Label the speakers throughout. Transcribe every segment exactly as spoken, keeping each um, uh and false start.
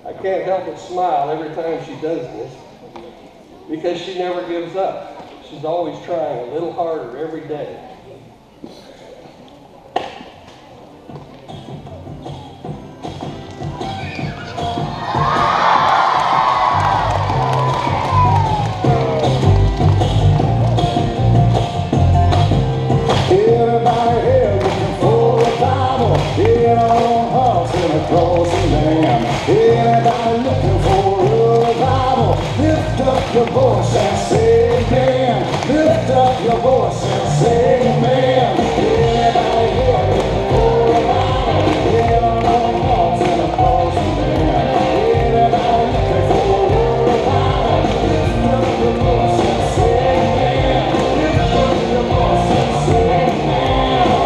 Speaker 1: I can't help but smile every time she does this because she never gives up. She's always trying a little harder every day.
Speaker 2: Everybody looking for a revival. Lift up your voice and say amen. Lift up your voice and say amen. Everybody here looking for a revival. Get on the hearts and applause amen. Everybody looking for a revival. Lift up your voice and say amen. Lift up your voice and say amen.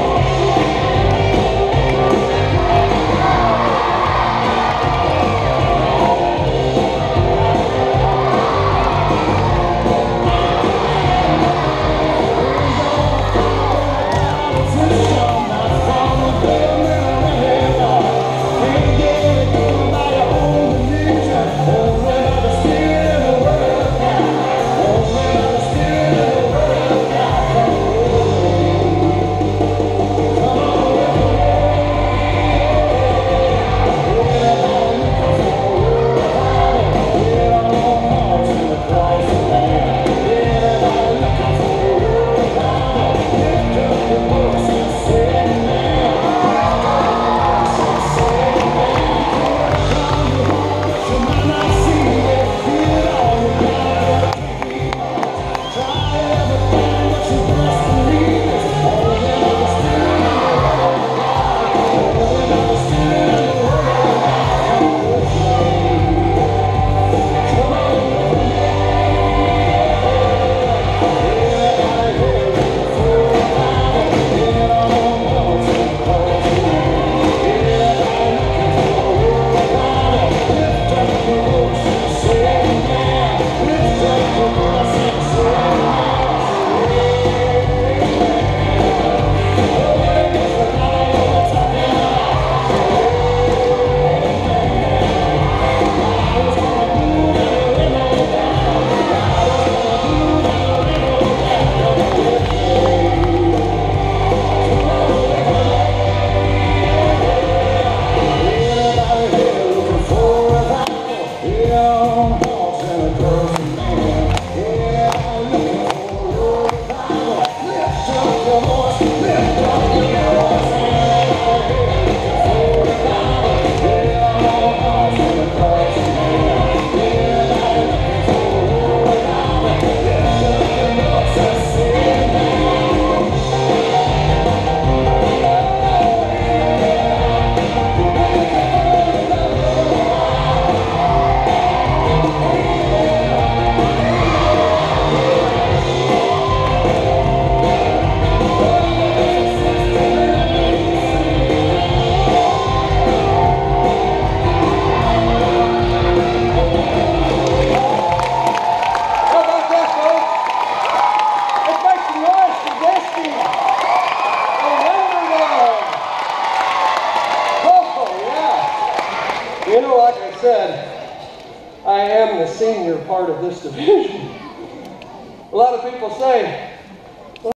Speaker 1: You know, like I said, I am the senior part of this division. A lot of people say,